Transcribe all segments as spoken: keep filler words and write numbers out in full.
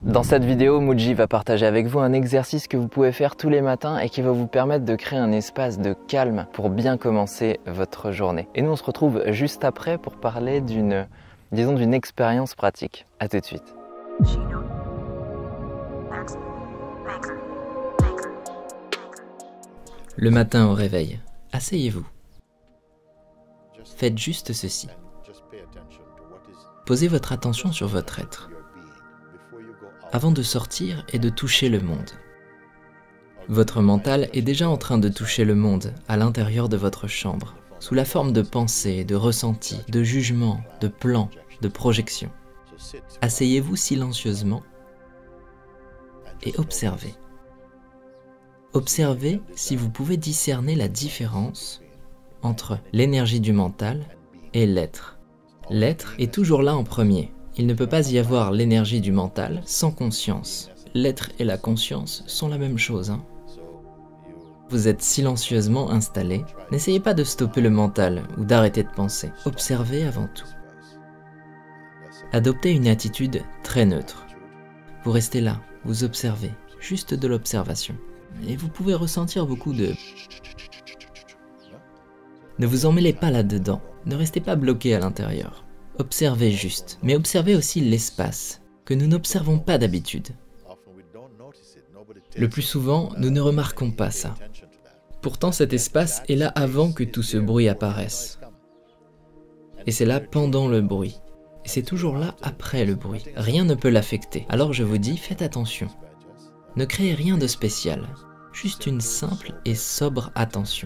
Dans cette vidéo, Muji va partager avec vous un exercice que vous pouvez faire tous les matins et qui va vous permettre de créer un espace de calme pour bien commencer votre journée. Et nous, on se retrouve juste après pour parler d'une, disons, d'une expérience pratique. À tout de suite. Le matin au réveil, asseyez-vous. Faites juste ceci. Posez votre attention sur votre être, avant de sortir et de toucher le monde. Votre mental est déjà en train de toucher le monde à l'intérieur de votre chambre, sous la forme de pensées, de ressentis, de jugements, de plans, de projections. Asseyez-vous silencieusement et observez. Observez si vous pouvez discerner la différence entre l'énergie du mental et l'être. L'être est toujours là en premier. Il ne peut pas y avoir l'énergie du mental sans conscience. L'être et la conscience sont la même chose. Hein. Vous êtes silencieusement installé. N'essayez pas de stopper le mental ou d'arrêter de penser. Observez avant tout. Adoptez une attitude très neutre. Vous restez là, vous observez, juste de l'observation. Et vous pouvez ressentir beaucoup de... Ne vous emmêlez pas là-dedans. Ne restez pas bloqué à l'intérieur. Observez juste, mais observez aussi l'espace, que nous n'observons pas d'habitude. Le plus souvent, nous ne remarquons pas ça. Pourtant, cet espace est là avant que tout ce bruit apparaisse. Et c'est là pendant le bruit. Et c'est toujours là après le bruit. Rien ne peut l'affecter. Alors je vous dis, faites attention. Ne créez rien de spécial. Juste une simple et sobre attention.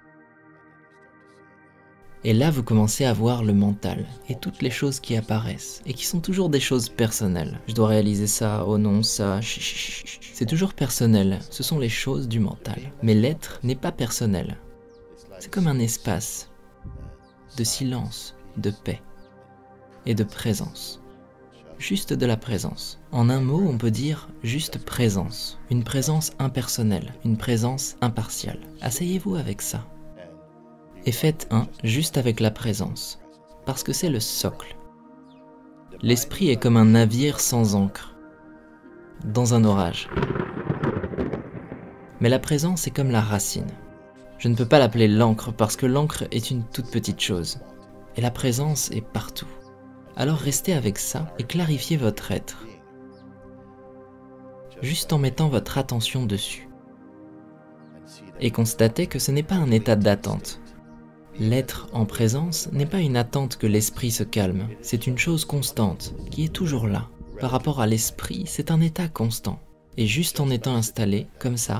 Et là, vous commencez à voir le mental et toutes les choses qui apparaissent et qui sont toujours des choses personnelles. Je dois réaliser ça, oh non, ça, c'est toujours personnel. Ce sont les choses du mental. Mais l'être n'est pas personnel. C'est comme un espace de silence, de paix et de présence. Juste de la présence. En un mot, on peut dire juste présence. Une présence impersonnelle, une présence impartiale. Asseyez-vous avec ça. Et faites un juste avec la présence, parce que c'est le socle. L'esprit est comme un navire sans ancre, dans un orage. Mais la présence est comme la racine. Je ne peux pas l'appeler l'encre parce que l'encre est une toute petite chose, et la présence est partout. Alors restez avec ça et clarifiez votre être, juste en mettant votre attention dessus. Et constatez que ce n'est pas un état d'attente. L'être en présence n'est pas une attente que l'esprit se calme, c'est une chose constante, qui est toujours là. Par rapport à l'esprit, c'est un état constant. Et juste en étant installé, comme ça,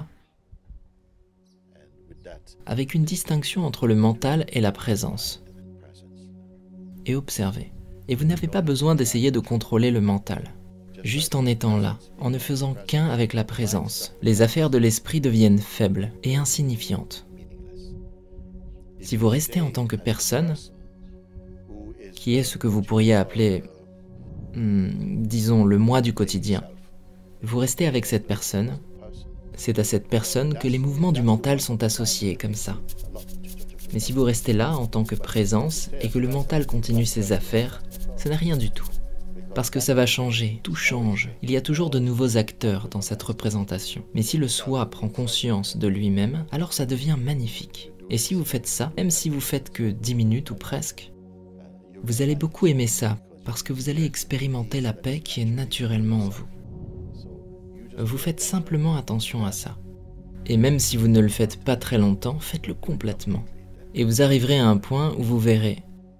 avec une distinction entre le mental et la présence. Et observez. Et vous n'avez pas besoin d'essayer de contrôler le mental. Juste en étant là, en ne faisant qu'un avec la présence, les affaires de l'esprit deviennent faibles et insignifiantes. Si vous restez en tant que personne, qui est ce que vous pourriez appeler, hmm, disons, le moi du quotidien, vous restez avec cette personne, c'est à cette personne que les mouvements du mental sont associés, comme ça. Mais si vous restez là en tant que présence et que le mental continue ses affaires, ce n'est rien du tout. Parce que ça va changer, tout change. Il y a toujours de nouveaux acteurs dans cette représentation. Mais si le soi prend conscience de lui-même, alors ça devient magnifique. Et si vous faites ça, même si vous faites que dix minutes ou presque, vous allez beaucoup aimer ça, parce que vous allez expérimenter la paix qui est naturellement en vous. Vous faites simplement attention à ça. Et même si vous ne le faites pas très longtemps, faites-le complètement. Et vous arriverez à un point où vous verrez.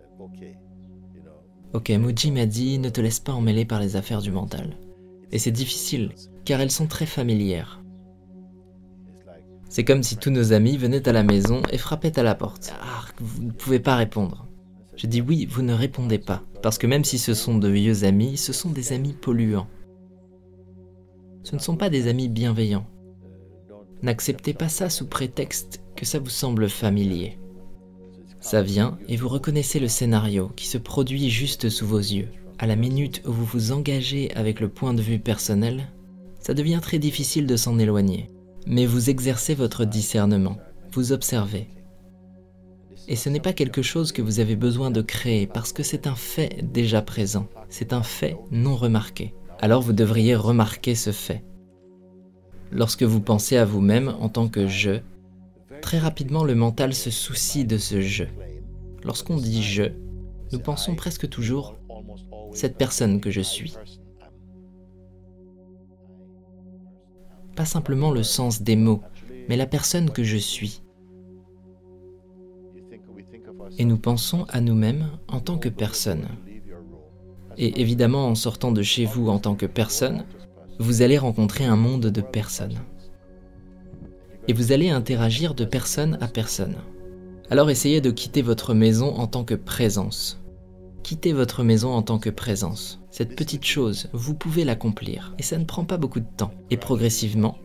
Ok, Muji m'a dit, ne te laisse pas emmêler par les affaires du mental. Et c'est difficile, car elles sont très familières. C'est comme si tous nos amis venaient à la maison et frappaient à la porte. Ah, vous ne pouvez pas répondre. Je dis oui, vous ne répondez pas, parce que même si ce sont de vieux amis, ce sont des amis polluants. Ce ne sont pas des amis bienveillants. N'acceptez pas ça sous prétexte que ça vous semble familier. Ça vient et vous reconnaissez le scénario qui se produit juste sous vos yeux. À la minute où vous vous engagez avec le point de vue personnel, ça devient très difficile de s'en éloigner. Mais vous exercez votre discernement, vous observez. Et ce n'est pas quelque chose que vous avez besoin de créer parce que c'est un fait déjà présent, c'est un fait non remarqué. alors vous devriez remarquer ce fait. Lorsque vous pensez à vous-même en tant que « je », très rapidement le mental se soucie de ce « je ». Lorsqu'on dit « je », nous pensons presque toujours « cette personne que je suis ». Pas simplement le sens des mots, mais la personne que je suis. Et nous pensons à nous-mêmes en tant que personne. Et évidemment, en sortant de chez vous en tant que personne, vous allez rencontrer un monde de personnes. Et vous allez interagir de personne à personne. Alors essayez de quitter votre maison en tant que présence. Quittez votre maison en tant que présence. Cette petite chose, vous pouvez l'accomplir. Et ça ne prend pas beaucoup de temps. Et progressivement,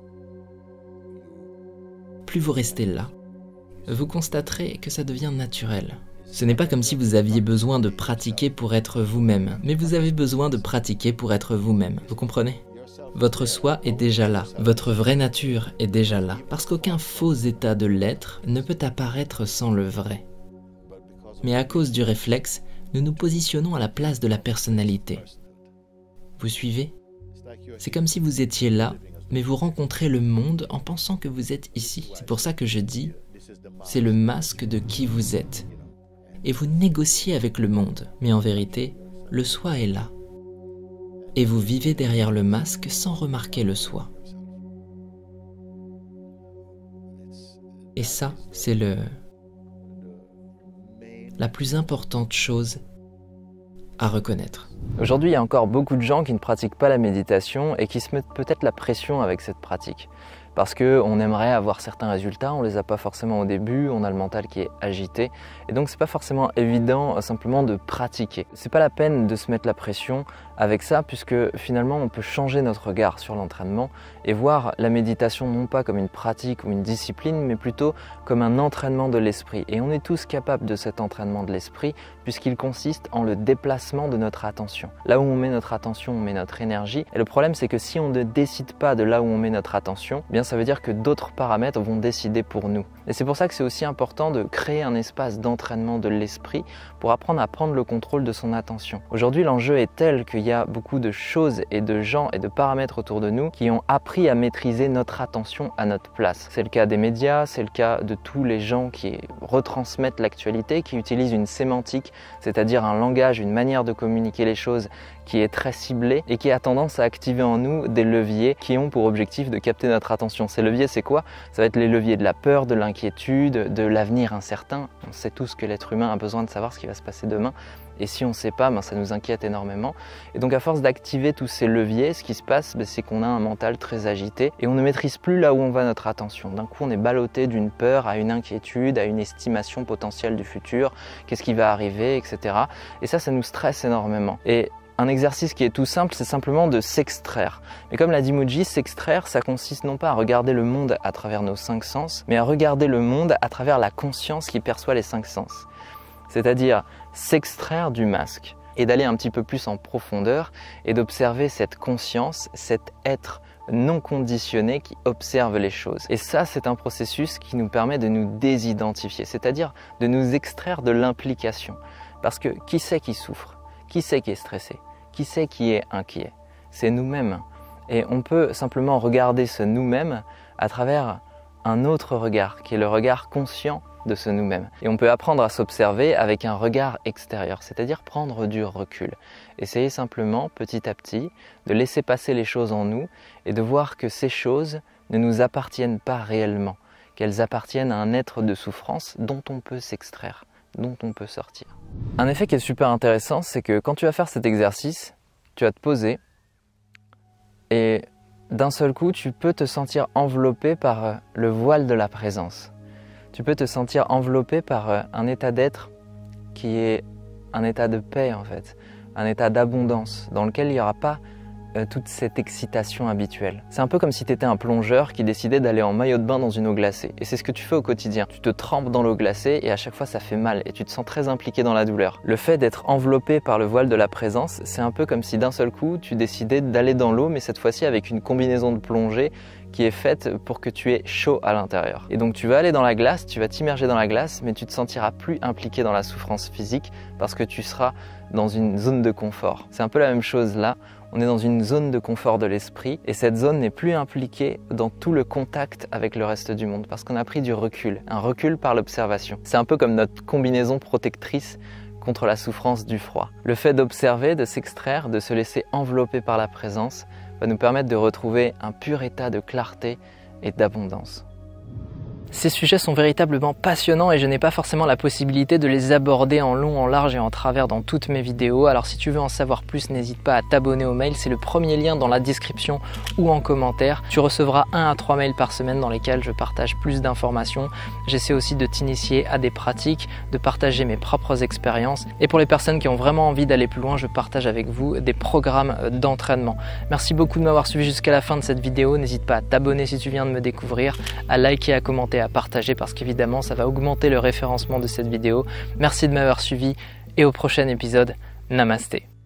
plus vous restez là, vous constaterez que ça devient naturel. Ce n'est pas comme si vous aviez besoin de pratiquer pour être vous-même, mais vous avez besoin de pratiquer pour être vous-même. Vous comprenez ? Votre soi est déjà là, votre vraie nature est déjà là, parce qu'aucun faux état de l'être ne peut apparaître sans le vrai. Mais à cause du réflexe, nous nous positionnons à la place de la personnalité. Vous suivez ? C'est comme si vous étiez là, mais vous rencontrez le monde en pensant que vous êtes ici. C'est pour ça que je dis, c'est le masque de qui vous êtes. Et vous négociez avec le monde, mais en vérité, le soi est là. Et vous vivez derrière le masque sans remarquer le soi. Et ça, c'est le... la plus importante chose à reconnaître. Aujourd'hui, il y a encore beaucoup de gens qui ne pratiquent pas la méditation et qui se mettent peut-être la pression avec cette pratique. Parce qu'on aimerait avoir certains résultats, on ne les a pas forcément au début, on a le mental qui est agité. Et donc c'est pas forcément évident simplement de pratiquer. C'est pas la peine de se mettre la pression avec ça, puisque finalement on peut changer notre regard sur l'entraînement et voir la méditation non pas comme une pratique ou une discipline, mais plutôt comme un entraînement de l'esprit. Et on est tous capables de cet entraînement de l'esprit, puisqu'il consiste en le déplacement de notre attention. Là où on met notre attention, on met notre énergie. Et le problème, c'est que si on ne décide pas de là où on met notre attention, eh bien ça veut dire que d'autres paramètres vont décider pour nous. Et c'est pour ça que c'est aussi important de créer un espace d'entraînement de l'esprit pour apprendre à prendre le contrôle de son attention. Aujourd'hui, l'enjeu est tel qu'il y a beaucoup de choses et de gens et de paramètres autour de nous qui ont appris à maîtriser notre attention à notre place. C'est le cas des médias, c'est le cas de tous les gens qui retransmettent l'actualité, qui utilisent une sémantique, c'est-à-dire un langage, une manière de communiquer les choses qui est très ciblée et qui a tendance à activer en nous des leviers qui ont pour objectif de capter notre attention. Ces leviers, c'est quoi? Ça va être les leviers de la peur, de l'inquiétude, de l'avenir incertain. On sait tous que l'être humain a besoin de savoir ce qui va se passer demain. Et si on ne sait pas, ben ça nous inquiète énormément. Et donc à force d'activer tous ces leviers, ce qui se passe, ben c'est qu'on a un mental très agité et on ne maîtrise plus là où on va notre attention. D'un coup, on est ballotté d'une peur à une inquiétude, à une estimation potentielle du futur, qu'est-ce qui va arriver, et cetera. Et ça, ça nous stresse énormément. Et un exercice qui est tout simple, c'est simplement de s'extraire. Mais comme l'a dit Mooji, s'extraire, ça consiste non pas à regarder le monde à travers nos cinq sens, mais à regarder le monde à travers la conscience qui perçoit les cinq sens. C'est-à-dire s'extraire du masque et d'aller un petit peu plus en profondeur et d'observer cette conscience, cet être non conditionné qui observe les choses. Et ça, c'est un processus qui nous permet de nous désidentifier, c'est-à-dire de nous extraire de l'implication. Parce que qui c'est qui souffre? Qui c'est qui est stressé? Qui c'est qui est inquiet? C'est nous-mêmes. Et on peut simplement regarder ce nous-mêmes à travers un autre regard, qui est le regard conscient de ce nous-mêmes. Et on peut apprendre à s'observer avec un regard extérieur, c'est-à-dire prendre du recul. Essayez simplement, petit à petit, de laisser passer les choses en nous et de voir que ces choses ne nous appartiennent pas réellement, qu'elles appartiennent à un être de souffrance dont on peut s'extraire, dont on peut sortir. Un effet qui est super intéressant, c'est que quand tu vas faire cet exercice, tu vas te poser et d'un seul coup, tu peux te sentir enveloppé par le voile de la présence. Tu peux te sentir enveloppé par un état d'être qui est un état de paix en fait, un état d'abondance dans lequel il n'y aura pas euh, toute cette excitation habituelle. C'est un peu comme si tu étais un plongeur qui décidait d'aller en maillot de bain dans une eau glacée. Et c'est ce que tu fais au quotidien. Tu te trempes dans l'eau glacée et à chaque fois ça fait mal et tu te sens très impliqué dans la douleur. Le fait d'être enveloppé par le voile de la présence, c'est un peu comme si d'un seul coup tu décidais d'aller dans l'eau, mais cette fois-ci avec une combinaison de plongée qui est faite pour que tu aies chaud à l'intérieur. Et donc tu vas aller dans la glace, tu vas t'immerger dans la glace, mais tu te sentiras plus impliqué dans la souffrance physique parce que tu seras dans une zone de confort. C'est un peu la même chose là, On est dans une zone de confort de l'esprit et cette zone n'est plus impliquée dans tout le contact avec le reste du monde parce qu'on a pris du recul, un recul par l'observation. C'est un peu comme notre combinaison protectrice contre la souffrance du froid. Le fait d'observer, de s'extraire, de se laisser envelopper par la présence va nous permettre de retrouver un pur état de clarté et d'abondance. Ces sujets sont véritablement passionnants et je n'ai pas forcément la possibilité de les aborder en long, en large et en travers dans toutes mes vidéos. Alors si tu veux en savoir plus, n'hésite pas à t'abonner au mail, c'est le premier lien dans la description ou en commentaire. Tu recevras un à trois mails par semaine dans lesquels je partage plus d'informations. J'essaie aussi de t'initier à des pratiques, de partager mes propres expériences. Et pour les personnes qui ont vraiment envie d'aller plus loin, je partage avec vous des programmes d'entraînement. Merci beaucoup de m'avoir suivi jusqu'à la fin de cette vidéo. N'hésite pas à t'abonner si tu viens de me découvrir, à liker, à commenter, à partager parce qu'évidemment ça va augmenter le référencement de cette vidéo. Merci de m'avoir suivi et au prochain épisode. Namasté.